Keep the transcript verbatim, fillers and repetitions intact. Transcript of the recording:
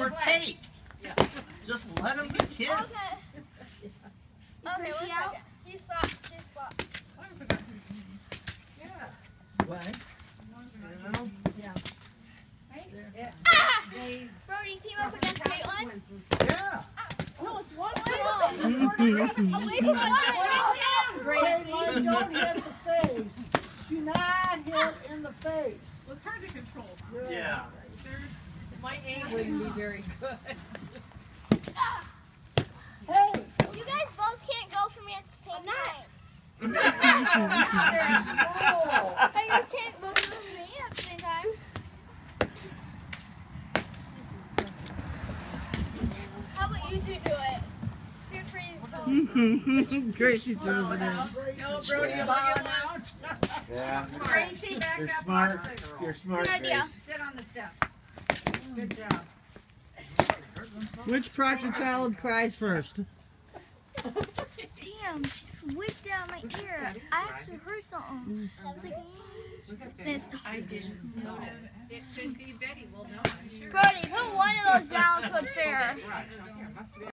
or take. Yeah. Just let them be kids. Okay. Okay, one second. He stopped. She stopped. Yeah. What? You know? Yeah. Ah! Brody, team up against Caitlin. Yeah. No, it's one Away from from my Gracie, don't hit the face. Do not hit in the face. Well, it's hard to control. Good. Yeah. My aim wouldn't be very good. Hey! You guys both can't go for me at the same time. Cool. Hey, you guys can't both go for me at the same time. How about you two do it? Feel free to go. Gracie throws it in. No, Brody, you're out. Yeah. Gracie, back You're up. smart. You're smart. Good idea. Sit on the steps. Good job. Which Proctor child cries first? Damn, she switched down my ear. I actually heard something. I was like, this I didn't notice. It should be Betty. Well, no, I'm sure. Brody, put one of those down so it's fair.